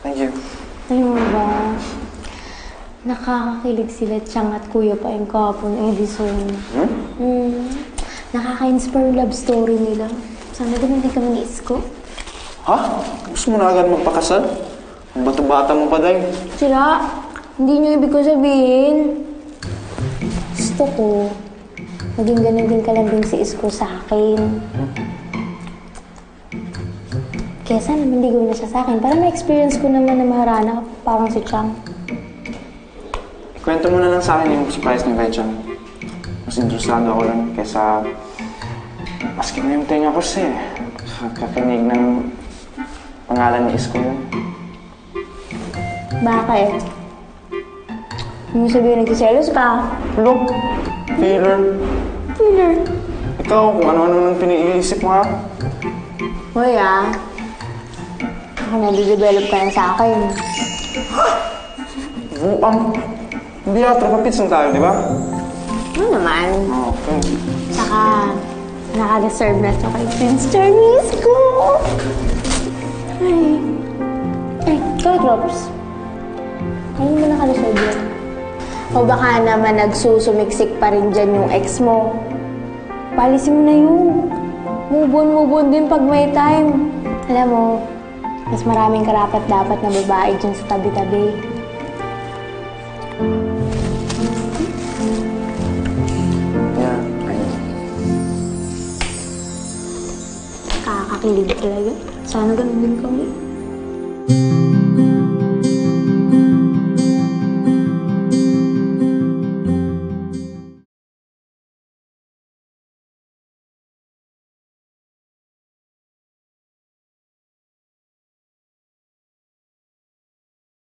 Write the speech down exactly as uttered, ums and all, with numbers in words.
Thank you. Alam mo ba, nakakakilig sila Chang at Kuya pa yung kahapon, Edison. Hmm? Hmm. Nakaka-inspire love story nila. Sana din hindi kami ni-isko. Ha? Gusto mo na agad magpakasal? Ang bato-bata mo pa, Day. Sira, hindi niyo ibig ko sabihin. Gusto ko, maging ganun din kalambing si Isko sa akin. Kaya sana mandigaw na siya sa akin para ma-experience ko naman na maharana parang si Chang. Kwento mo na lang sa akin yung surprise ni kay Chang. Mas interesado ako lang kaysa maskin na yung tenga ko siya eh. Kakakinig ng pangalan ni Isko yun. Bakit? Hindi sabihin nagsiselos ka? Look, feeler. Feeler? Ikaw, kung ano-ano nang piniisip mo ha? Hoy ah. Ako nade-develop ka na sa akin. Ha? Buang. Hindi ah, tropa-pits lang tayo, di ba? Ano naman? Okay. Saka, naka-deserve na ito kay Prince Charming ko. Ay. Ay, ikaw, Drops. Ano mo naka-deserve yan? O baka naman nagsusumiksik pa rin dyan yung ex mo. Palisin mo na yun. Move on, move on din pag may time. Alam mo, mas maraming karapat-dapat na babae dyan sa tabi-tabi. Yeah, I know. Kakakilig talaga. Sana ganun din kami.